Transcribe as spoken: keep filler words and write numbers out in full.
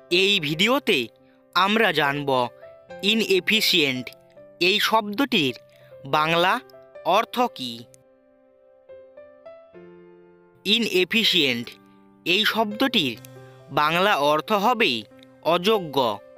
এই ভিডিওতে আমরা জানব ইনএফিশিয়েন্ট এই শব্দটির বাংলা অর্থ কী। ইনএফিশিয়েন্ট এই শব্দটির বাংলা অর্থ হবে অযোগ্য।